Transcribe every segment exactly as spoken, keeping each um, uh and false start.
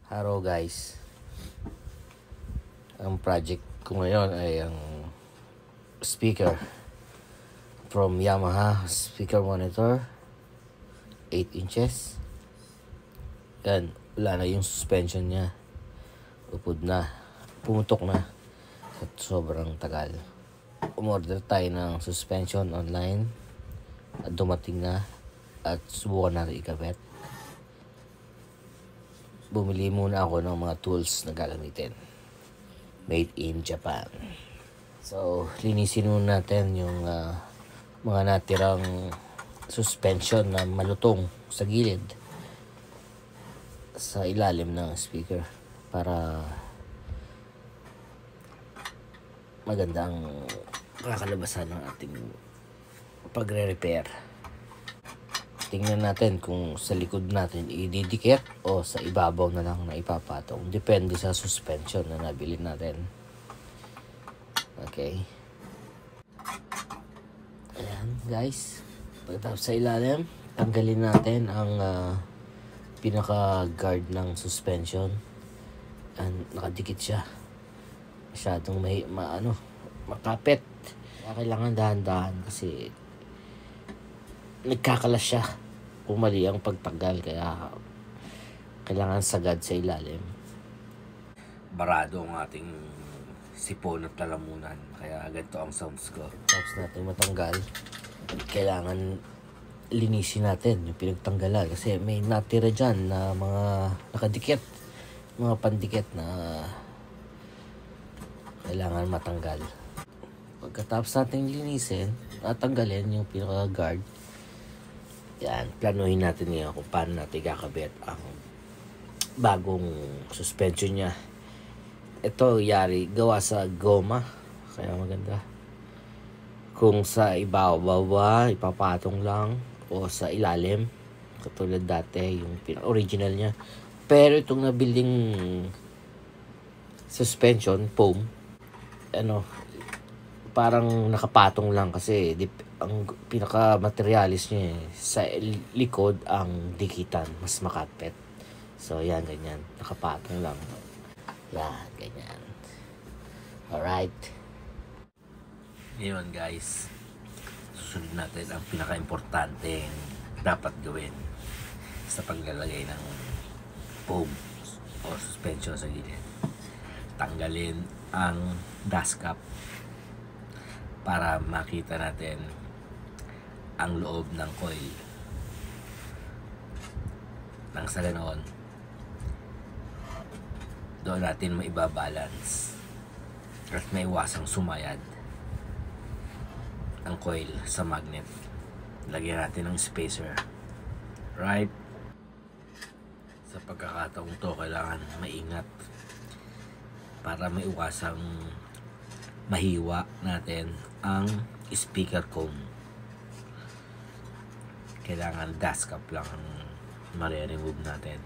Hello guys, ang project ko ngayon ay ang speaker from Yamaha speaker monitor eight inches. Yan, wala na yung suspension niya, upod na, pumutok na at sobrang tagal. Umorder tayo ng suspension online at dumating na at subukan natin ikabit. Bumili muna ako ng mga tools na gagamitin. Made in Japan. So, linisin muna natin yung uh, mga natirang suspension na malutong sa gilid sa ilalim ng speaker para magandang kakalabasan ng ating pagre-repair. Tingnan natin kung sa likod natin ididikit o sa ibabaw na lang na ipapatong. Depende sa suspension na nabili natin. Okay. Ayan guys. Pagkatapos sa ilalim, tanggalin natin ang uh, pinaka-guard ng suspension. And nakadikit siya. Masyadong may maano, makapit. Kaya kailangan dahan-dahan kasi nagkakalas siya kung mali ang pagtanggal, kaya kailangan sagad sa ilalim. Barado ang ating sipon at lalamunan, kaya ganito ang sounds ko. Tapos natin matanggal, kailangan linisin natin yung pinagtanggalan kasi may natira dyan na mga nakadikit, mga pandikit na kailangan matanggal. Pagkatapos natin linisin at tanggalin yung pinaka-guard, yan, planuhin natin ngayon kung paano natin kakabit ang bagong suspension niya. Ito yari gawa sa goma, kaya maganda. Kung sa ibabaw ba, ipapatong lang o sa ilalim, katulad dati yung original niya. Pero itong nabiling suspension foam, ano, parang nakapatong lang kasi dip, ang pinaka-materialis niya eh, sa likod ang dikitan, mas makapit. So yan, ganyan, nakapatong lang. Yan, ganyan. Alright. Ngayon guys, susunod natin ang pinaka-importante dapat gawin sa paglalagay ng foam o suspension sa gilid. Tanggalin ang dust cap para makita natin ang loob ng coil. Nang sa ganoon, doon natin maibabalance at maiwasang sumayad ang coil sa magnet. Lagyan natin ng spacer. Right? Sa pagkakataong to, kailangan maingat para maiwasang mahiwa natin ang speaker cone. Kailangan dust cap lang ang mare-remove natin.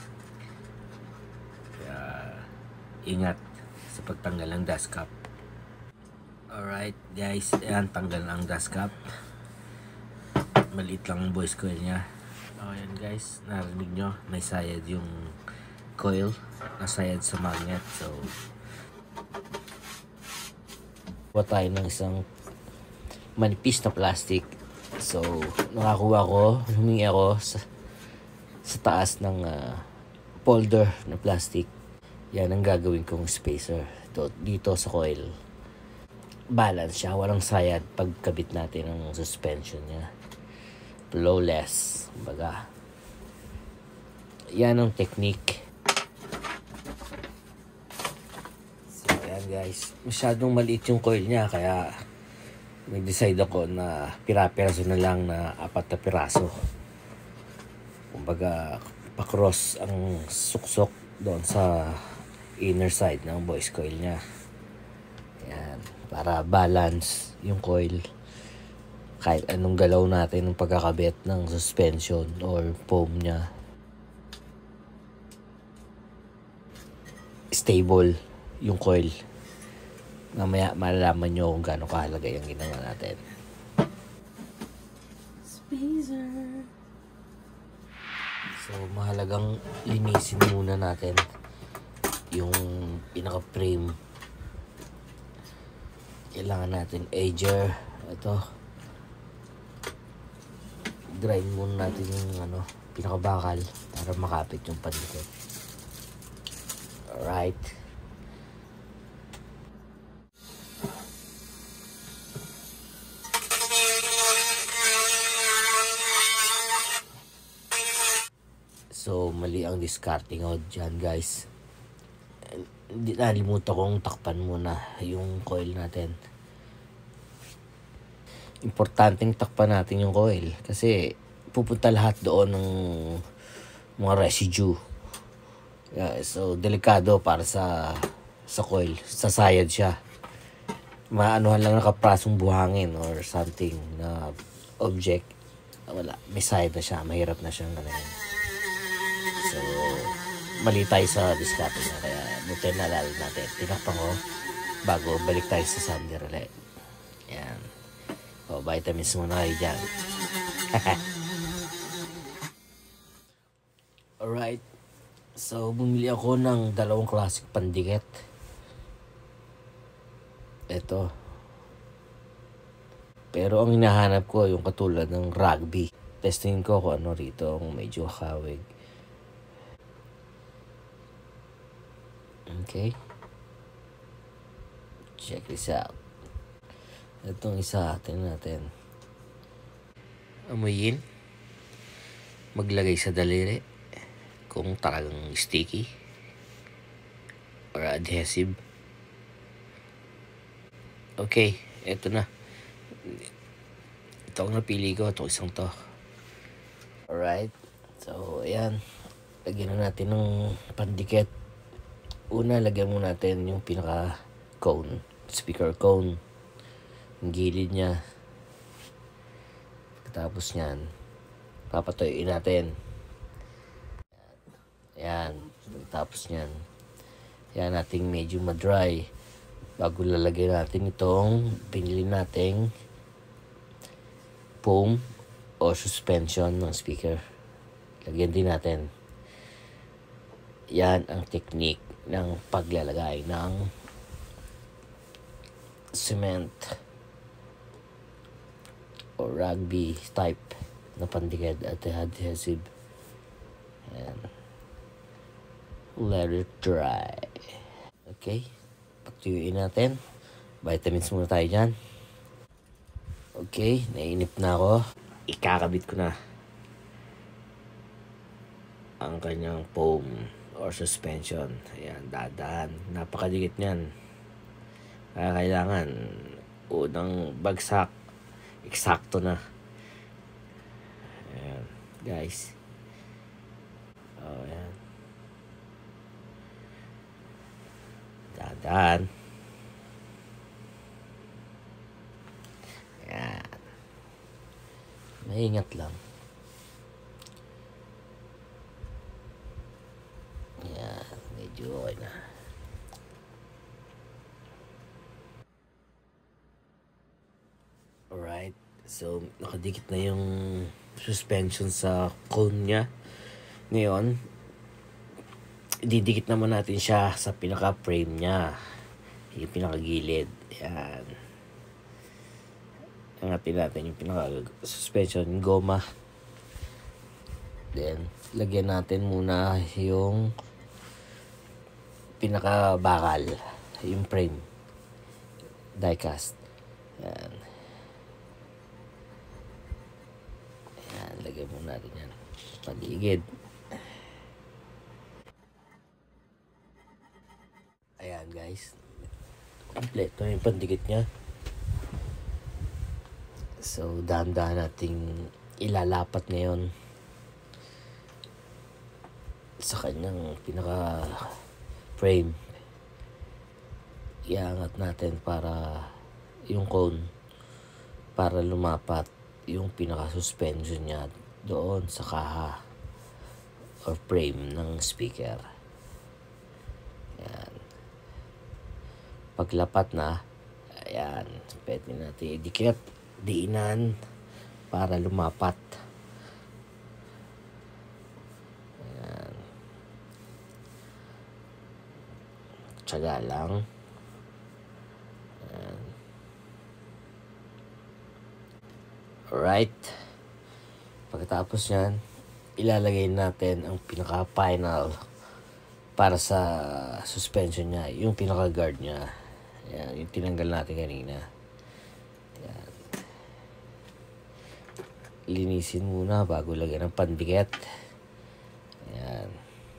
Kaya ingat sa pagtanggal ng dust cap. Alright guys, ayan, tanggal ang dust cap. Maliit lang ang voice coil nya. Ayan guys, narinig nyo, may sayad yung coil, nasayad sa magnet. So kuha tayo ng isang manipis na plastic. So nakakuha ko, humingi ako sa, sa taas ng uh, folder na plastic. Yan ang gagawin kong spacer dito, dito sa coil. Balance siya, walang sayad pagkabit natin ng suspension niya. Flawless, baga. Yan ang technique. So yan guys, masyadong maliit yung coil niya, kaya nag-decide ako na pira-piraso na lang na apat na piraso. Kumbaga, pa-cross ang suksok doon sa inner side ng voice coil niya. Yan, para balance yung coil. Kahit anong galaw natin ng pagkakabit ng suspension or foam niya, stable yung coil. Mamaya malalaman nyo kung gaano kahalaga yung ginawa natin. Spacer. So, mahalagang linisin muna natin yung pinaka-frame. Kailangan natin edger. Ito. Grind muna natin yung ano, pinaka-bakal para makapit yung pandikit. Alright. So, mali ang discarding out dyan, guys. Hindi, nalimutan kong takpan muna yung coil natin. Importanteng takpan natin yung coil kasi pupunta lahat doon ng mga residue. Yeah, so, delikado para sa sa coil. Sasayad siya. Maanuhan lang nakaprasong buhangin or something na object. Wala. May sayad na siya. Mahirap na siyang ganahin. So, mali tayo sa discarding na. Kaya, buti nalala natin. Tinakpan ko bago balik tayo sa sander ulit. Yan. O, vitamins muna kayo dyan. Alright. So, bumili ako ng dalawang classic pandikit. Ito. Pero ang hinahanap ko yung katulad ng rugby. Testing ko kung ano rito, kung medyo kawig. Okay. Check this out. Itong isa, tingnan natin. Amuyin. Maglagay sa daliri kung talagang sticky or adhesive. Okay, eto na. Ito ang napili ko, ito isang to. Alright. So, ayan. Lagyan na natin ng pandikit. Una, lagyan mo natin yung pinaka cone, speaker cone. Yung gilid niya. Tapos yan, papatuyuin natin. Ayan. Tapos yan, yan nating medyo madry bago lalagay natin itong pinili nating foam o suspension ng speaker. Lagyan din natin. Yan ang technique ng paglalagay ng cement o rugby type na pandikit at adhesive. Ayan. Let it dry. Okay. Patuyuin natin. Vitamins muna tayo dyan. Okay. Nainip na ako. Ikakabit ko na ang kanyang foam or suspension. Ayan. Dadaan. Napakadikit niyan. Kaya kailangan unang bagsak. Eksakto na. Ayan. Guys. Oh, ayan. Dadaan. Ayan. Maingat lang. Ayan. Medyo okay na. Alright. So, nakadikit na yung suspension sa cone niya. Ngayon, didikit naman natin siya sa pinaka-frame niya. Yung pinaka-gilid. Ayan. Angatin natin yung pinaka-suspension, yung goma. Then, lagyan natin muna yung pinaka-bakal. Yung frame. Die-cast. Ayan. Ayan, lagyan muna natin yan. Paligid. Ayan guys. Kompleto yung pandikit niya. So, dahan-dahan nating ilalapat ngayon sa kanyang pinaka frame. Iangat natin para yung cone para lumapat yung pinaka suspension niya doon sa kaha or frame ng speaker. Ayan. Paglapat na, ayan, pwede natin idikit, diinan para lumapat. Tiyaga lang. Ayan. Alright. Pagkatapos yan, ilalagay natin ang pinaka-final para sa suspension niya, yung pinaka-guard niya. Ayan, yung tinanggal natin kanina. Ayan. Linisin muna bago lagyan ng pandikit. Ayan.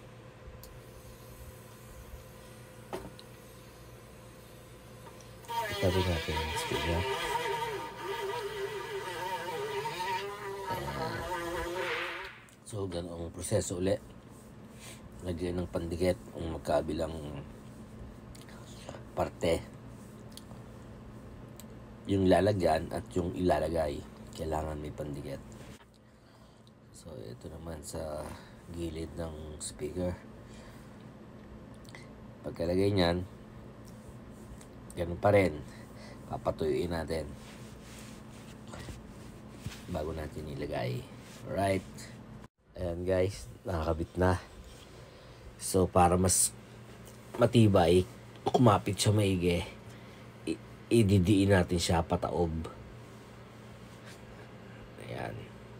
Itabi natin yung speaker. Ayan. So, ganong proseso ulit. Lagyan ng pandikit ang magkabilang parte. Yung lalagyan at yung ilalagay, kailangan may pandikit. So, ito naman sa gilid ng speaker. Pagkalagay niyan, ganun pa rin. Papatuyuin natin bago natin ilagay. Alright. Ayan guys, nakakabit na. So, para mas matibay, kumapit siya maigi, ididiin natin siya pataob. Ayan.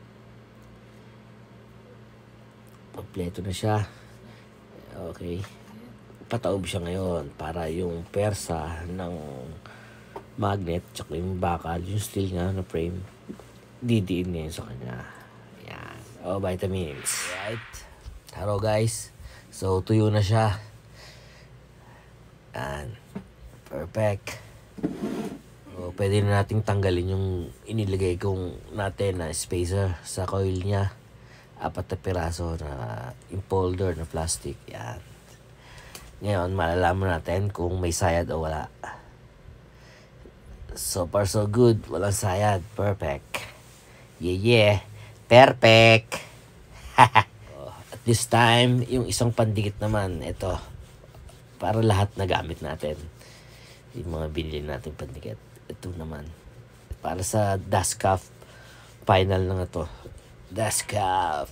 Kompleto na siya. Okay. Pataob siya ngayon para yung persa ng magnet tsaka yung bakal, yung steel nga na frame, didiin ngayon sa kanya. Ayan. Oh, vitamins. Right. Hello guys. So, tuyo na siya. Ayan. Perfect. So, pwede na nating tanggalin yung inilagay kong natin na spacer sa coil niya. Apat na piraso na impolder na plastic. Yan. Ngayon, malalaman natin kung may sayad o wala. So far so good. Walang sayad. Perfect. Yeah, yeah. Perfect. At this time, yung isang pandikit naman, ito. Para lahat na gamit natin. Yung mga binili natin pandikit. Ito naman. Para sa dust cuff. Final na nga to. Dust cuff.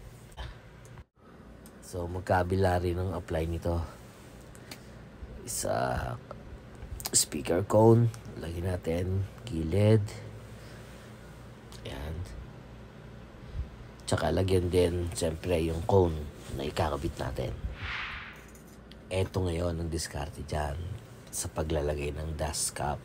So, magkabila rin ang apply nito. Isa speaker cone. Lagyan natin. Gilid. Ayan. Tsaka lagyan din, siyempre, yung cone na ikakabit natin. Eto ngayon ang diskarte dyan sa paglalagay ng dust cap.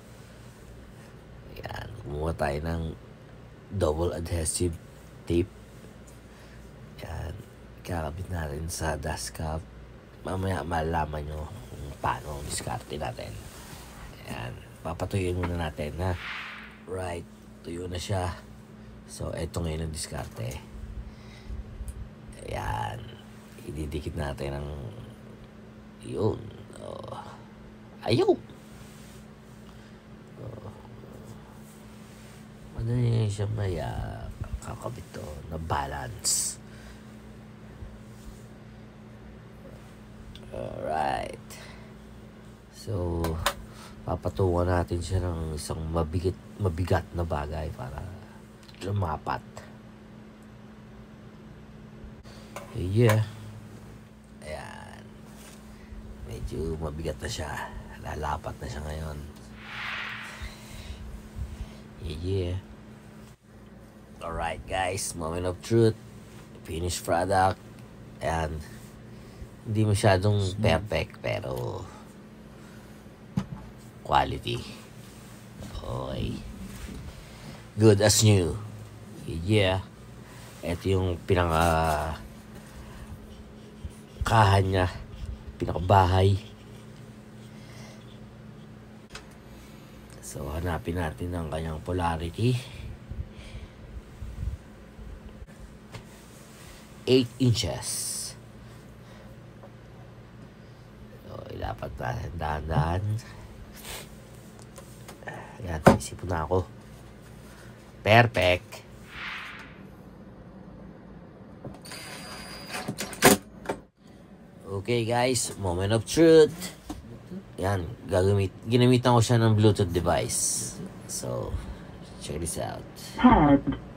Ayan. Kumuha tayo ng double adhesive tape. Ayan. Ikakabit natin sa dust cap. Mamaya malalaman nyo kung paano ang diskarte natin. Ayan. Papatuyuin muna natin, ha. Right. Tuyo na siya. So, eto ngayon ang diskarte. Ayan. Ididikit natin ang yun. Oh. Ayaw. Oh. Madali siya may uh, kakabit to na balance. Alright. So, papatungan natin siya ng isang mabigat, mabigat na bagay para lumapat. Yeah. Ayan. Medyo mabigat na siya. Lalapat na siya ngayon. Yeah. Alright guys. Moment of truth. Finished product. Ayan. Hindi masyadong perfect pero quality. Okay. Good as new. Yeah. Ito yung pinaka kahan niya. Pinakabahay. So, hanapin natin ang kanyang polarity. eight inches. So, ilapat natin dahan-dahan. Ayan, isipon na ako. Perfect. Okay guys, moment of truth. Yan, gagamit, ginamitan ko siya ng Bluetooth device. So, check this out. Pad.